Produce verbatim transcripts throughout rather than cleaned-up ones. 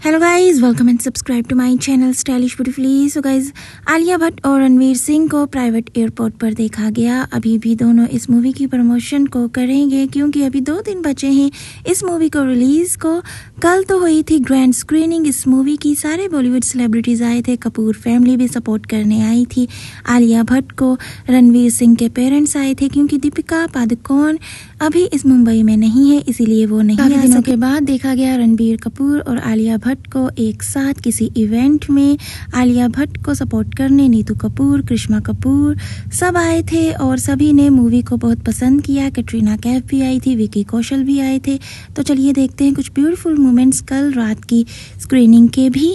Hello guys, welcome and subscribe to my channel stylish beautifully. So guys, Alia Bhatt और रणवीर सिंह को private airport पर देखा गया। अभी भी दोनों इस मूवी की प्रमोशन को करेंगे क्योंकि अभी दो दिन बचे हैं इस मूवी को रिलीज को। कल तो हुई थी ग्रैंड स्क्रीनिंग इस मूवी की। सारे बॉलीवुड सेलिब्रिटीज आए थे, कपूर फैमिली भी सपोर्ट करने आई थी आलिया भट्ट को। रणवीर सिंह के पेरेंट्स आए थे क्योंकि दीपिका पादुकोण अभी इस मुंबई में नहीं है, इसीलिए वो नहीं आ दिनों के बाद देखा गया रणबीर कपूर और आलिया भट्ट को एक साथ किसी इवेंट में। आलिया भट्ट को सपोर्ट करने नीतू कपूर, करिश्मा कपूर सब आए थे और सभी ने मूवी को बहुत पसंद किया। कैटरीना कैफ भी आई थी, विकी कौशल भी आए थे। तो चलिए देखते हैं कुछ ब्यूटीफुल मोमेंट्स कल रात की स्क्रीनिंग के भी।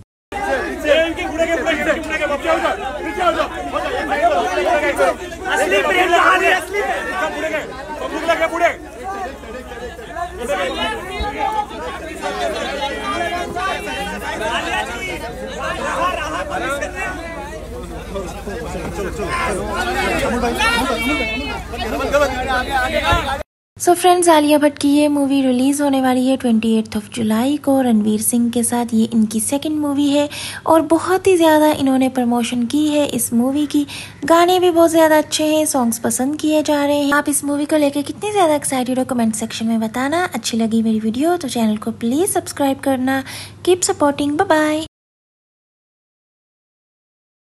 सो फ्रेंड्स, आलिया भट्ट की ये मूवी रिलीज होने वाली है अट्ठाईस ऑफ जुलाई को। रणवीर सिंह के साथ ये इनकी सेकंड मूवी है और बहुत ही ज़्यादा इन्होंने प्रमोशन की है इस मूवी की। गाने भी बहुत ज़्यादा अच्छे हैं, सॉन्ग्स पसंद किए जा रहे हैं। आप इस मूवी को लेकर कितने ज़्यादा एक्साइटेड हो कमेंट सेक्शन में बताना। अच्छी लगी मेरी वीडियो तो चैनल को प्लीज़ सब्सक्राइब करना। Keep supporting, bye bye.